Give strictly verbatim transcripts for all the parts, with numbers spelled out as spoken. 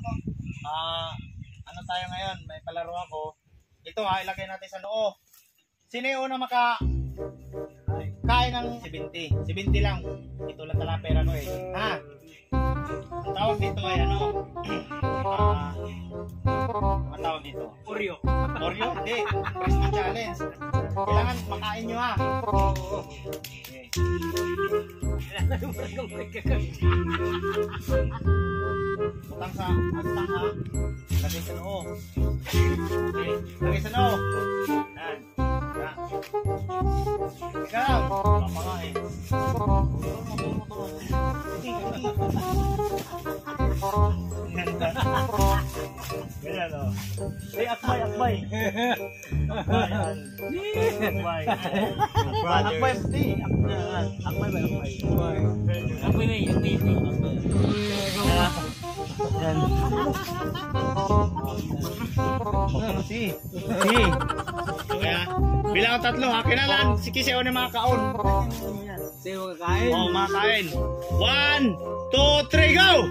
Ah, ano tayo ngayon? May palaro ako. Ito ha, ilagay natin sa noo. Sino yung unang maka kain ng seventy? seventy lang. Ito lang tala pera ko eh. Ha? Ang tawag dito ay ano? Ah, ang tawag dito? Oreo. Oreo? Hindi. Crispy challenge. Kailangan makain nyo ha. Okay. Butang sa agtang ha. Lagay sa noo. Okay. Lagay sa noo. Yan. Yan. Ika lang. Papa nga eh. Ganyan o. Eh, akbay, akbay. Akbay. Akbay. Akbay, hindi. Akbay ba, akbay. Akbay na yun. Yan. Si. Si. Kaya, bilang ang tatlo ha. Kailangan si Kiseo na mga kaon. Sino kakain? Oo, mga kain. One, two, three, go!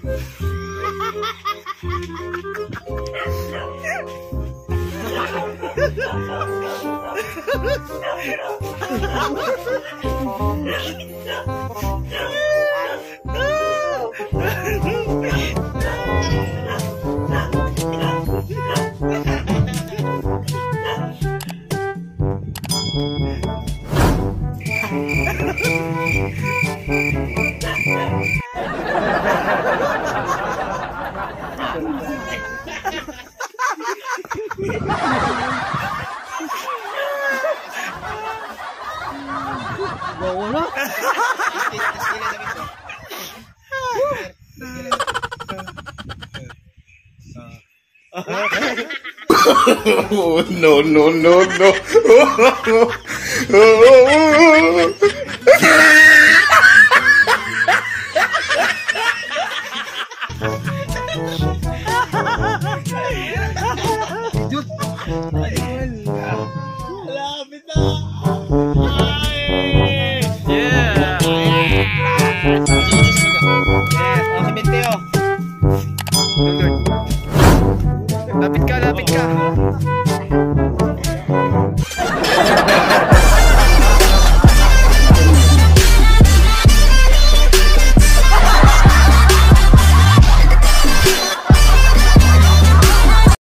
Wala. Oh, no, no, no, no.